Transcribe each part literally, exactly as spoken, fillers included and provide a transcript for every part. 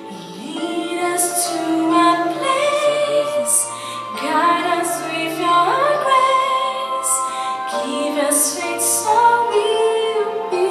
Lead us to a place, guide us with your grace, give us faith so we'll be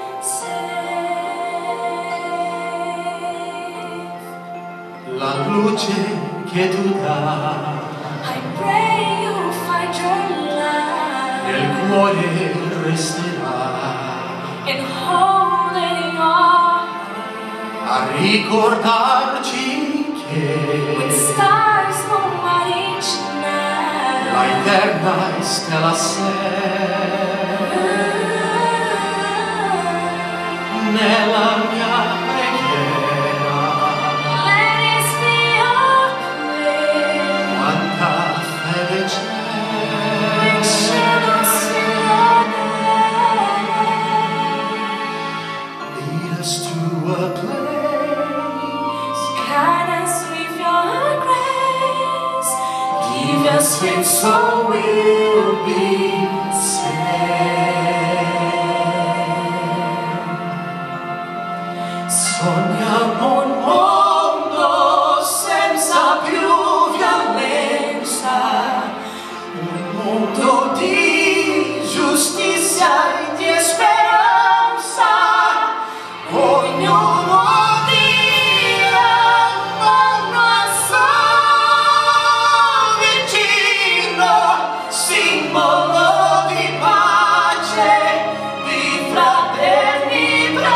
safe. La luce che tu dai, I pray you'll find your light nel cuore resterà, and hold it in your a ricordarci che with stars from each night. la eterna stella sei nella mia preghiera. Let us be your prayer. Quanta fede c'è, Bring shadows to your name. lead us to a place, Guide us with your grace, give us strength so we'll be safe. sogniamo un mondo senza più violenza, un mondo di giustizia e di speranza. Ognuno dirà intorno al suo vicino, simbolo di pace, di fraternità.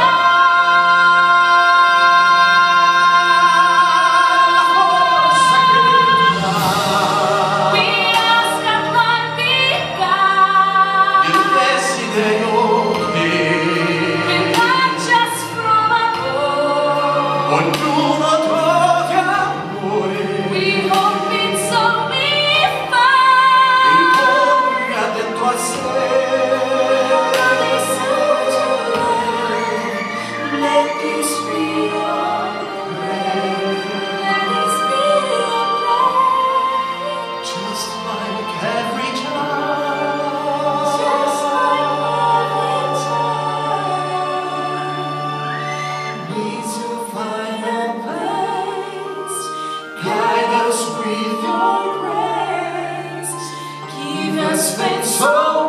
We ask a magnificat, Il desiderio che not just from above. ognuno trovi amore, We hope it's so we il find. cuore addentro a sé. Let this be your prayer. Let this be your prayer. Just like every child, Just like every child needs to find a place, guide us with your grace, give us faith so